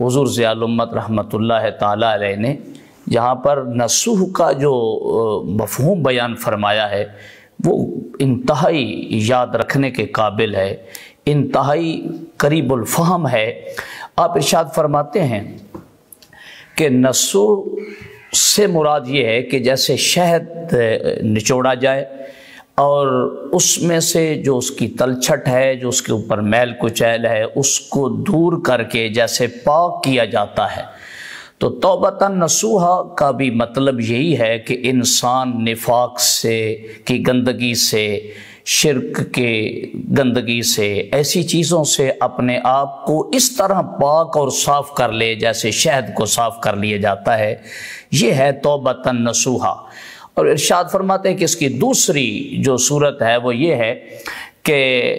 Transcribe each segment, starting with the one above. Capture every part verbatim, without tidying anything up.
حضور ضیاء الامت رحمۃ اللہ تعالی علیہ نے یہاں پر نسوح کا جو مفہوم بیان فرمایا ہے وہ انتہائی یاد رکھنے کے قابل ہے، انتہائی قریب الفہم ہے۔ آپ ارشاد فرماتے ہیں کہ نسوح سے مراد یہ ہے کہ جیسے شہد نچوڑا جائے اور اس میں سے جو اس کی تلچھٹ ہے، جو اس کے اوپر میل کچیل ہے، اس کو دور کر کے جیسے پاک کیا جاتا ہے، تو توبۃ نصوحا کا بھی مطلب یہی ہے کہ انسان نفاق سے کی گندگی سے، شرک کے گندگی سے، ایسی چیزوں سے اپنے آپ کو اس طرح پاک اور صاف کر لے جیسے شہد کو صاف کر لیا جاتا ہے، یہ ہے توبۃ نصوحا۔ اور ارشاد فرماتے ہیں کہ اس کی دوسری جو صورت ہے وہ یہ ہے کہ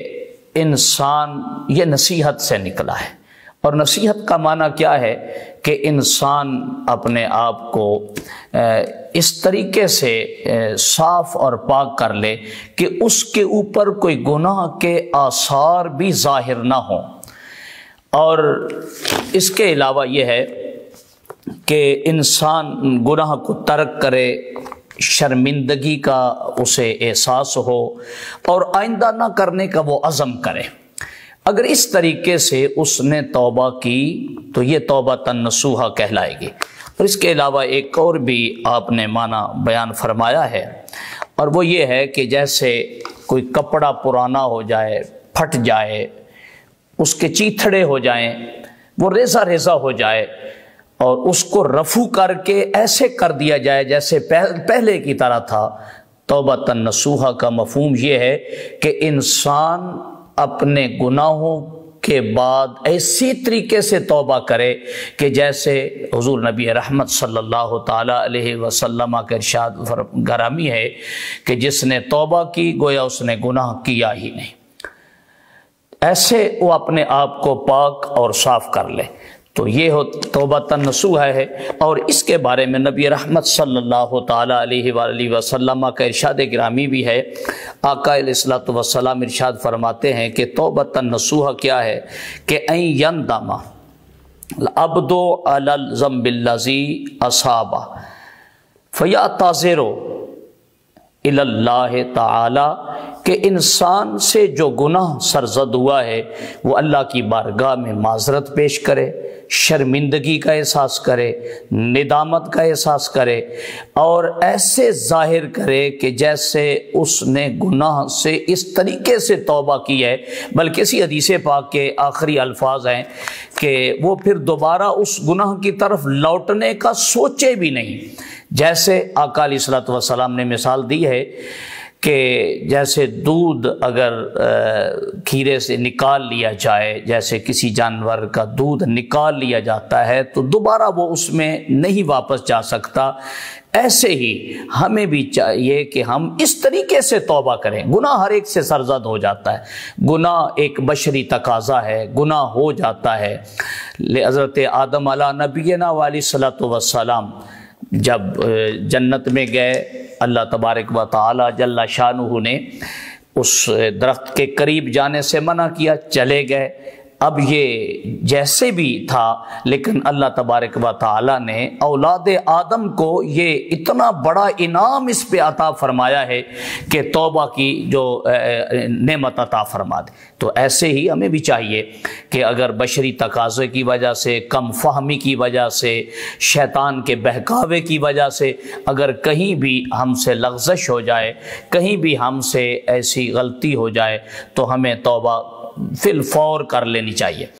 انسان یہ نصیحت سے نکلا ہے، اور نصیحت کا معنی کیا ہے کہ انسان اپنے آپ کو اس طریقے سے صاف اور پاک کر لے کہ اس کے اوپر کوئی گناہ کے آثار بھی ظاہر نہ ہوں۔ اور اس کے علاوہ یہ ہے کہ انسان گناہ کو ترک کرے، شرمندگی کا اسے احساس ہو اور آئندہ نہ کرنے کا وہ عزم کرے۔ اگر اس طریقے سے اس نے توبہ کی تو یہ توبۃ نصوحا کہلائے گی۔ اور اس کے علاوہ ایک اور بھی آپ نے معنی بیان فرمایا ہے، اور وہ یہ ہے کہ جیسے کوئی کپڑا پرانا ہو جائے، پھٹ جائے، اس کے چیتھڑے ہو جائیں، وہ ریزہ ریزہ ہو جائے، اور اس کو رفو کر کے ایسے کر دیا جائے جیسے پہلے کی طرح تھا۔ توبۃ نصوحا کا مفہوم یہ ہے کہ انسان اپنے گناہوں کے بعد ایسی طریقے سے توبہ کرے کہ جیسے حضور نبی رحمت صلی اللہ تعالی علیہ وسلم کا ارشاد گرامی ہے کہ جس نے توبہ کی گویا اس نے گناہ کیا ہی نہیں، ایسے وہ اپنے آپ کو پاک اور صاف کر لے، تو یہ ہو توبۃ نصوحا ہے۔ اور اس کے بارے میں نبی رحمت صلی اللہ تعالی علیہ وآلہ وسلم کا ارشاد گرامی بھی ہے۔ آقا علیہ الصلوۃ والسلام ارشاد فرماتے ہیں کہ توبۃ نصوحا کیا ہے کہ ان یندم العبد علی الذنب الذی اصاب فیعتذر الی اللہ تعالی، کہ انسان سے جو گناہ سرزد ہوا ہے وہ اللہ کی بارگاہ میں معذرت پیش کرے، شرمندگی کا احساس کرے، ندامت کا احساس کرے، اور ایسے ظاہر کرے کہ جیسے اس نے گناہ سے اس طریقے سے توبہ کی ہے، بلکہ اسی حدیث پاک کے آخری الفاظ ہیں کہ وہ پھر دوبارہ اس گناہ کی طرف لوٹنے کا سوچے بھی نہیں۔ جیسے آقا علیہ الصلوۃ والسلام نے مثال دی ہے کہ جیسے دودھ اگر کھیرے سے نکال لیا جائے، جیسے کسی جانور کا دودھ نکال لیا جاتا ہے تو دوبارہ وہ اس میں نہیں واپس جا سکتا، ایسے ہی ہمیں بھی چاہیے کہ ہم اس طریقے سے توبہ کریں۔ گناہ ہر ایک سے سرزد ہو جاتا ہے، گناہ ایک بشری تقاضا ہے، گناہ ہو جاتا ہے۔ حضرت آدم علیہ نبینا علیہ الصلوۃ والسلام جب جنت میں گئے، اللہ تبارک و تعالی جل شانہ نے اس درخت کے قریب جانے سے منع کیا، چلے گئے۔ اب یہ جیسے بھی تھا لیکن اللہ تبارک و تعالی نے اولاد آدم کو یہ اتنا بڑا انعام اس پہ عطا فرمایا ہے کہ توبہ کی جو نعمت عطا فرما دے۔ تو ایسے ہی ہمیں بھی چاہیے کہ اگر بشری تقاضے کی وجہ سے، کم فہمی کی وجہ سے، شیطان کے بہکاوے کی وجہ سے اگر کہیں بھی ہم سے لغزش ہو جائے، کہیں بھی ہم سے ایسی غلطی ہو جائے تو ہمیں توبہ فی الفور کر لینی چاہیے۔